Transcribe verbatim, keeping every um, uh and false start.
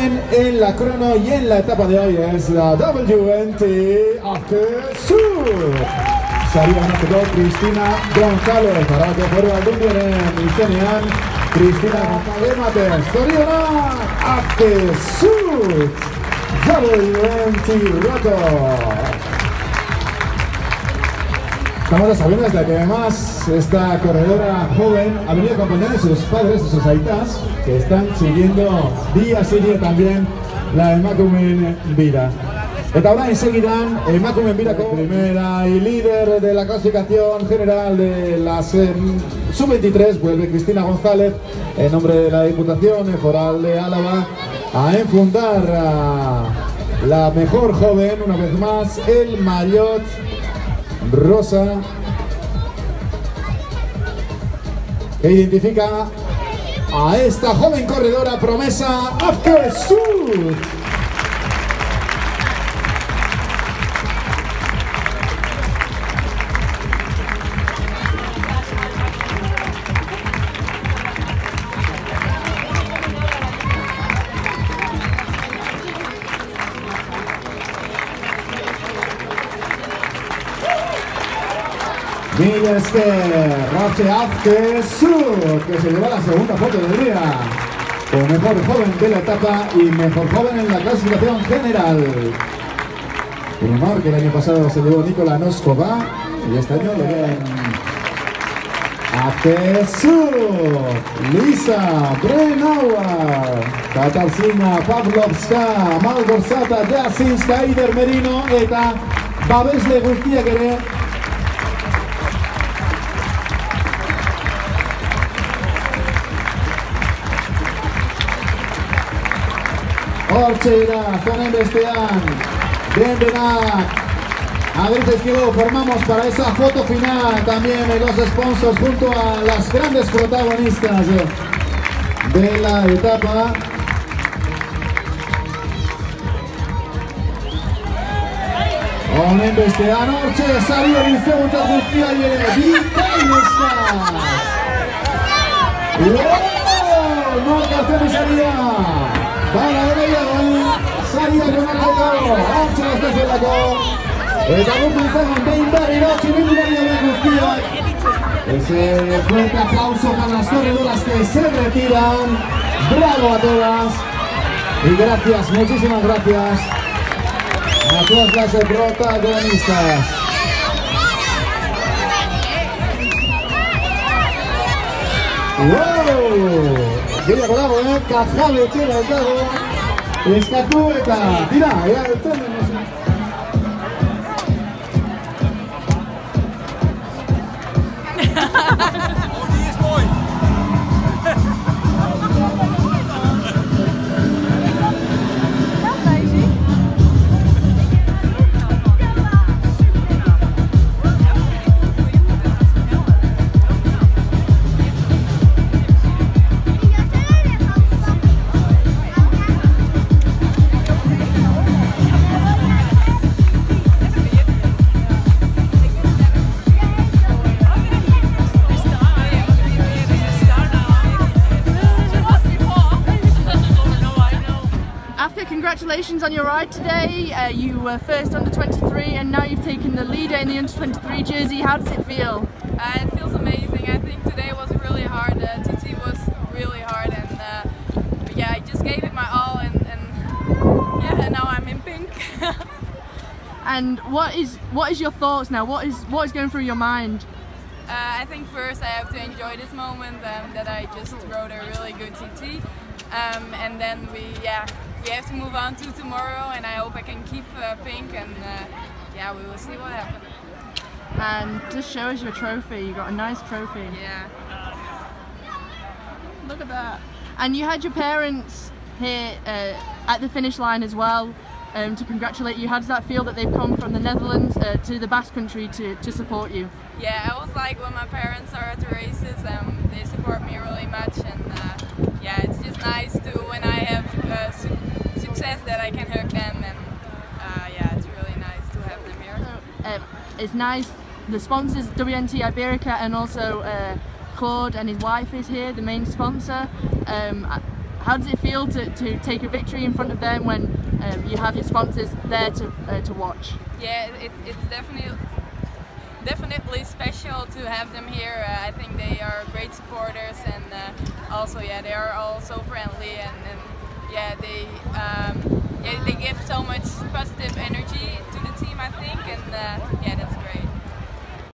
joven en la crono y en la etapa de hoy es la W N T After Sur. Saria Natzeko Cristina González, arauko foru aldundiaren izenean, Cristina González, zorionak After Sur, W N T Record. Estamos a sabiendas de que además esta corredora joven ha venido acompañada de sus padres, de sus aitas, que están siguiendo día a día también la Emakumeen Bira. Eta orain seguirán Emakumeen Bira como primera y líder de la clasificación general de la sub veintitrés, vuelve Cristina González en nombre de la Diputación Foral de Álava a enfundar a la mejor joven, una vez más, el maillot rosa que identifica a esta joven corredora promesa After Sur. Mira este Roche After Sur, que se lleva la segunda foto del día como mejor joven de la etapa y mejor joven en la clasificación general. Un honor que el año pasado se llevó Nicola Noskova y este año lo ven After Sur, Lisa Brenauer, Katarzyna Pawlowska, Malgorzata Jasinska, Eider Merino eta babesle guztiak ere hortxe dira, zonen bestean, den denak, agradezco, formamos para esa foto final también los sponsors junto a las grandes protagonistas de la etapa. Honen bestean, hortxe, sario bizeguntzat guztia ere, bikainezka! Wow! Norkatzen saria! Para gehiago, saria jonatzeko, hortxe gaztezelako, eta gurtu izan behin berri dut, txirindulariaren guztiak. Ese fuerte aplauso para las corredoras que se retiran. Bravo a todas. Y gracias, muchísimas gracias a todas las protagonistas. ¡Wow! Gehiago dago, eh? Kajabe txera dago. Eskatu eta tira, ea, etzen. Congratulations on your ride today. Uh, you were first under twenty-three and now you've taken the leader in the under twenty-three jersey. How does it feel? Uh, it feels amazing. I think today was really hard. Uh, T T was really hard, and uh, but yeah, I just gave it my all, and, and yeah, and now I'm in pink. And what is what is your thoughts now? What is what is going through your mind? Uh, I think first I have to enjoy this moment um, that I just rode a really good T T, um, and then we yeah. We have to move on to tomorrow, and I hope I can keep uh, pink, and uh, yeah, we will see what happens. And just show us your trophy. You got a nice trophy. Yeah. Look at that. And you had your parents here uh, at the finish line as well um, to congratulate you. How does that feel that they've come from the Netherlands uh, to the Basque Country to, to support you? Yeah, I was like when my parents are at the races, um, they support me really much, and uh, yeah, it's just nice to when I have uh, su success that I can hug them, and uh, yeah, it's really nice to have them here. So, uh, it's nice. The sponsors W N T Iberica and also uh, Claude and his wife is here, the main sponsor. Um, how does it feel to, to take a victory in front of them when um, you have your sponsors there to uh, to watch? Yeah, it, it's definitely definitely special to have them here. Uh, I think they are great supporters, and uh, also yeah, they are all so friendly, and, and yeah, they um, yeah, they give so much positive energy to the team, I think, and uh, yeah,